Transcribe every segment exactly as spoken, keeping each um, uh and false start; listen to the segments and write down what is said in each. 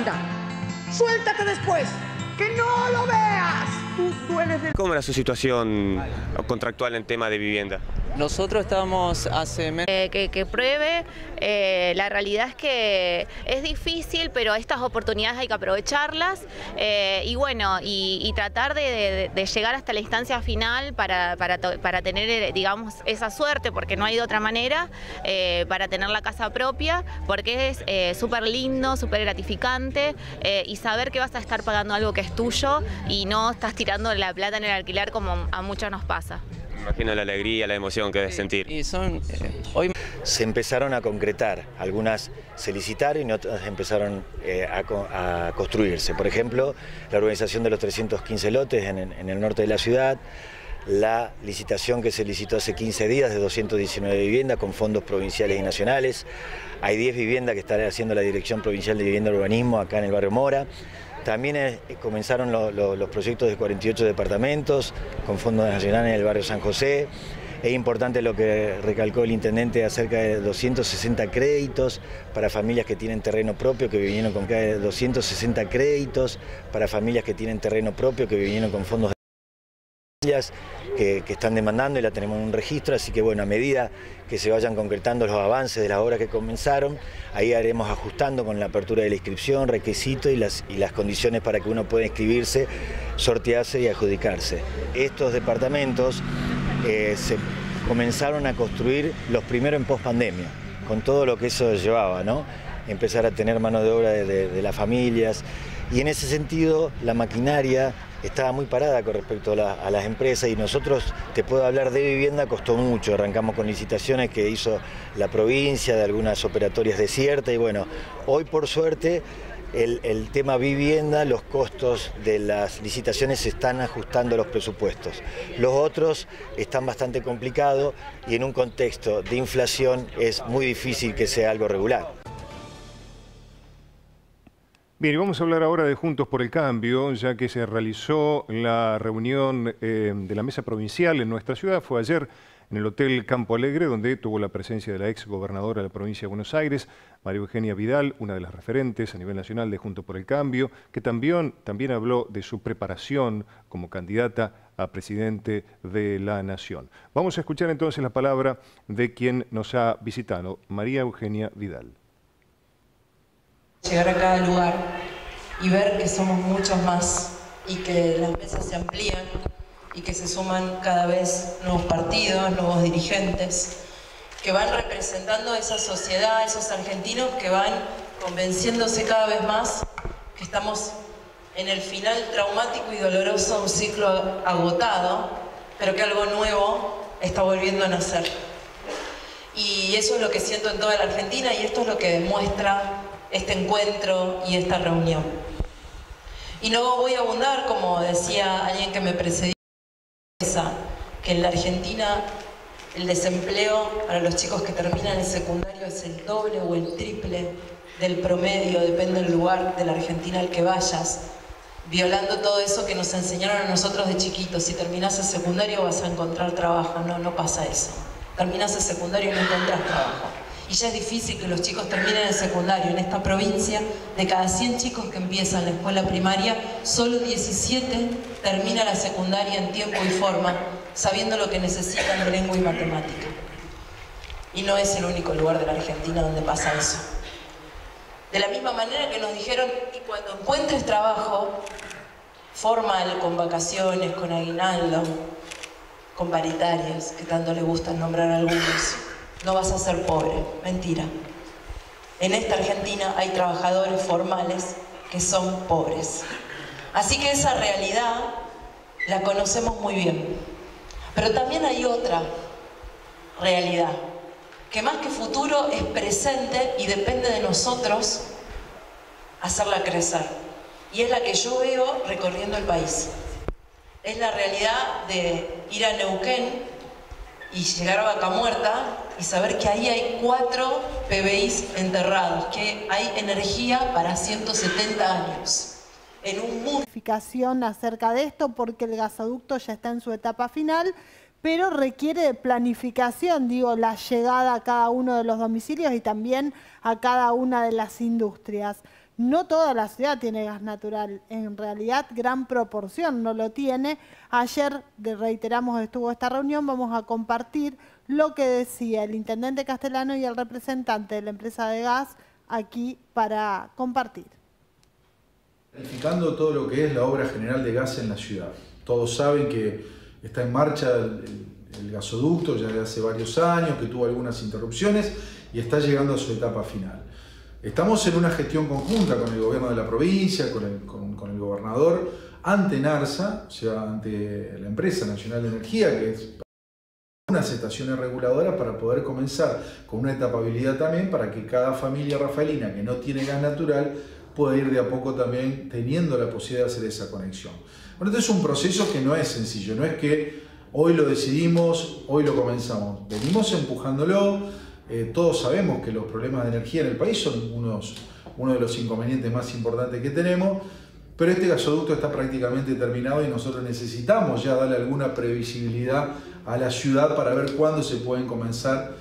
Anda, suéltate después, que no lo veas. Tú, tú eres de... ¿Cómo era su situación contractual en tema de vivienda? Nosotros estábamos hace meses... Eh, que, que pruebe, eh, la realidad es que es difícil, pero estas oportunidades hay que aprovecharlas eh, y bueno, y, y tratar de, de, de llegar hasta la instancia final para, para, para tener, digamos, esa suerte, porque no hay de otra manera, eh, para tener la casa propia, porque es eh, súper lindo, súper gratificante eh, y saber que vas a estar pagando algo que es tuyo y no estás tirando la plata en el alquiler como a muchos nos pasa. Me imagino la alegría, la emoción que debes sentir. Y son, eh, hoy... Se empezaron a concretar, algunas se licitaron y otras empezaron eh, a, a construirse. Por ejemplo, la urbanización de los trescientos quince lotes en, en el norte de la ciudad, la licitación que se licitó hace quince días de doscientas diecinueve viviendas con fondos provinciales y nacionales. Hay diez viviendas que está haciendo la Dirección Provincial de Vivienda y Urbanismo acá en el barrio Mora. También eh, comenzaron lo, lo, los proyectos de cuarenta y ocho departamentos con fondos nacionales en el barrio San José. Es importante lo que recalcó el intendente acerca de doscientos sesenta créditos para familias que tienen terreno propio, que vinieron con doscientos sesenta créditos para familias que tienen terreno propio, que vinieron con fondos de Que, que están demandando y la tenemos en un registro, así que bueno, a medida que se vayan concretando los avances de las obras que comenzaron, ahí haremos ajustando con la apertura de la inscripción, requisitos y las, y las condiciones para que uno pueda inscribirse, sortearse y adjudicarse. Estos departamentos eh, se comenzaron a construir los primeros en pospandemia, con todo lo que eso llevaba, ¿no? Empezar a tener mano de obra de, de, de las familias y en ese sentido la maquinaria estaba muy parada con respecto a, la, a las empresas y nosotros, te puedo hablar de vivienda, costó mucho. Arrancamos con licitaciones que hizo la provincia, de algunas operatorias desiertas y bueno, hoy por suerte el, el tema vivienda, los costos de las licitaciones se están ajustando a los presupuestos. Los otros están bastante complicados y en un contexto de inflación es muy difícil que sea algo regular. Bien, y vamos a hablar ahora de Juntos por el Cambio, ya que se realizó la reunión eh, de la mesa provincial en nuestra ciudad. Fue ayer en el Hotel Campo Alegre, donde tuvo la presencia de la ex gobernadora de la provincia de Buenos Aires, María Eugenia Vidal, una de las referentes a nivel nacional de Juntos por el Cambio, que también, también habló de su preparación como candidata a presidente de la Nación. Vamos a escuchar entonces la palabra de quien nos ha visitado, María Eugenia Vidal. Llegar a cada lugar y ver que somos muchos más y que las mesas se amplían y que se suman cada vez nuevos partidos, nuevos dirigentes que van representando esa sociedad, esos argentinos que van convenciéndose cada vez más que estamos en el final traumático y doloroso de un ciclo agotado, pero que algo nuevo está volviendo a nacer. Y eso es lo que siento en toda la Argentina y esto es lo que demuestra este encuentro y esta reunión. Y no voy a abundar, como decía alguien que me precedió, que en la Argentina el desempleo para los chicos que terminan el secundario es el doble o el triple del promedio, depende del lugar de la Argentina al que vayas, violando todo eso que nos enseñaron a nosotros de chiquitos. Si terminás el secundario vas a encontrar trabajo. No, no pasa eso. Terminás el secundario y no encontrás trabajo. Y ya es difícil que los chicos terminen el secundario. En esta provincia, de cada cien chicos que empiezan la escuela primaria, solo diecisiete terminan la secundaria en tiempo y forma, sabiendo lo que necesitan de lengua y matemática. Y no es el único lugar de la Argentina donde pasa eso. De la misma manera que nos dijeron, y cuando encuentres trabajo formal, con vacaciones, con aguinaldo, con paritarias, que tanto le gustan nombrar a algunos, no vas a ser pobre. Mentira. En esta Argentina hay trabajadores formales que son pobres. Así que esa realidad la conocemos muy bien. Pero también hay otra realidad, que más que futuro es presente y depende de nosotros hacerla crecer. Y es la que yo veo recorriendo el país. Es la realidad de ir a Neuquén y llegar a Vaca Muerta y saber que ahí hay cuatro P B Is enterrados, que hay energía para ciento setenta años. En un mundo... acerca de esto porque el gasoducto ya está en su etapa final, pero requiere de planificación, digo, la llegada a cada uno de los domicilios y también a cada una de las industrias. no toda la ciudad tiene gas natural, en realidad gran proporción no lo tiene. Ayer, reiteramos, estuvo esta reunión, vamos a compartir lo que decía el intendente Castellano y el representante de la empresa de gas aquí para compartir. Planificando todo lo que es la obra general de gas en la ciudad. Todos saben que está en marcha el, el gasoducto ya de hace varios años, que tuvo algunas interrupciones y está llegando a su etapa final. Estamos en una gestión conjunta con el gobierno de la provincia, con el, con, con el gobernador, ante NARSA, o sea, ante la Empresa Nacional de Energía, que es unas estaciones reguladoras para poder comenzar con una etapabilidad también para que cada familia rafaelina que no tiene gas natural pueda ir de a poco también teniendo la posibilidad de hacer esa conexión. Bueno, este es un proceso que no es sencillo, no es que hoy lo decidimos, hoy lo comenzamos. Venimos empujándolo, eh, todos sabemos que los problemas de energía en el país son unos, uno de los inconvenientes más importantes que tenemos, pero este gasoducto está prácticamente terminado y nosotros necesitamos ya darle alguna previsibilidad a la ciudad para ver cuándo se pueden comenzar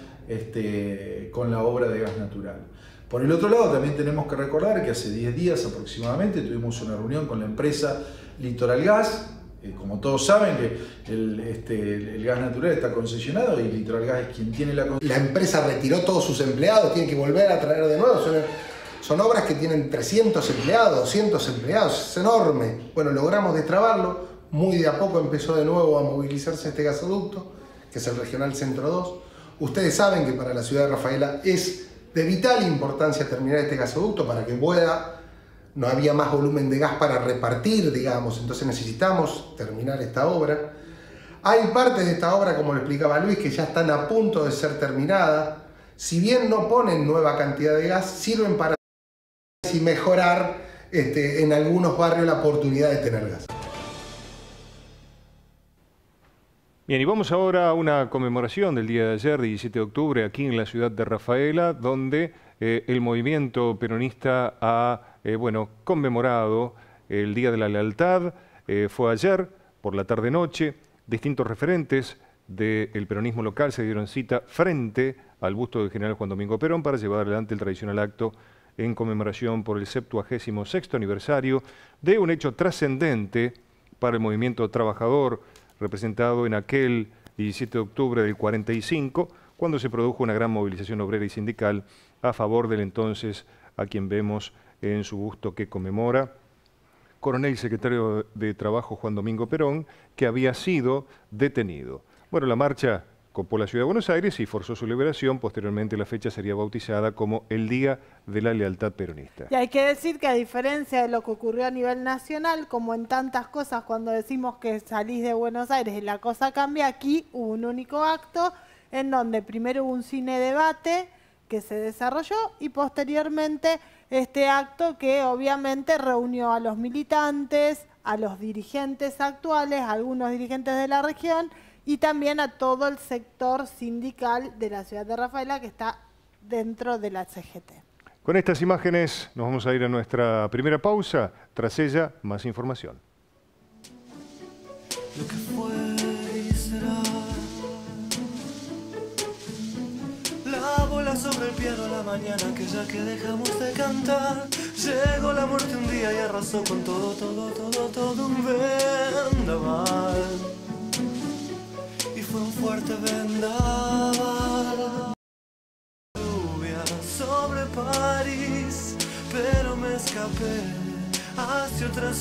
este, con la obra de gas natural. Por el otro lado, también tenemos que recordar que hace diez días aproximadamente tuvimos una reunión con la empresa Litoral Gas. Eh, como todos saben, que el, este, el gas natural está concesionado y Litoral Gas es quien tiene la concesión. La empresa retiró todos sus empleados, tiene que volver a traer de nuevo. Son, son obras que tienen trescientos empleados, doscientos empleados, es enorme. Bueno, logramos destrabarlo, muy de a poco empezó de nuevo a movilizarse este gasoducto, que es el Regional Centro dos. Ustedes saben que para la ciudad de Rafaela es de vital importancia terminar este gasoducto para que pueda, no había más volumen de gas para repartir, digamos, entonces necesitamos terminar esta obra. Hay partes de esta obra, como lo explicaba Luis, que ya están a punto de ser terminadas. Si bien no ponen nueva cantidad de gas, sirven para y mejorar este, en algunos barrios la oportunidad de tener gas. Bien, y vamos ahora a una conmemoración del día de ayer, diecisiete de octubre, aquí en la ciudad de Rafaela, donde eh, el movimiento peronista ha eh, bueno, conmemorado el Día de la Lealtad. Eh, fue ayer, por la tarde-noche, distintos referentes del peronismo local se dieron cita frente al busto del general Juan Domingo Perón para llevar adelante el tradicional acto en conmemoración por el septuagésimo sexto aniversario de un hecho trascendente para el movimiento trabajador, representado en aquel diecisiete de octubre del cuarenta y cinco, cuando se produjo una gran movilización obrera y sindical a favor del entonces, a quien vemos en su busto que conmemora, coronel y secretario de Trabajo Juan Domingo Perón, que había sido detenido. Bueno, la marcha copó la ciudad de Buenos Aires y forzó su liberación. Posteriormente la fecha sería bautizada como el Día de la Lealtad Peronista. Y hay que decir que a diferencia de lo que ocurrió a nivel nacional, como en tantas cosas cuando decimos que salís de Buenos Aires y la cosa cambia, aquí hubo un único acto en donde primero hubo un cine debate que se desarrolló y posteriormente este acto que obviamente reunió a los militantes, a los dirigentes actuales, a algunos dirigentes de la región y también a todo el sector sindical de la ciudad de Rafaela que está dentro de la C G T. Con estas imágenes nos vamos a ir a nuestra primera pausa. Tras ella, más información. Lo que fue y será. La bola sobre el piano la mañana aquella que dejamos de cantar. Llegó la muerte un día y arrasó con todo, todo, todo, todo un vendaval. Y fue un fuerte vendaval. Lluvia sobre París, pero me escapé hacia otra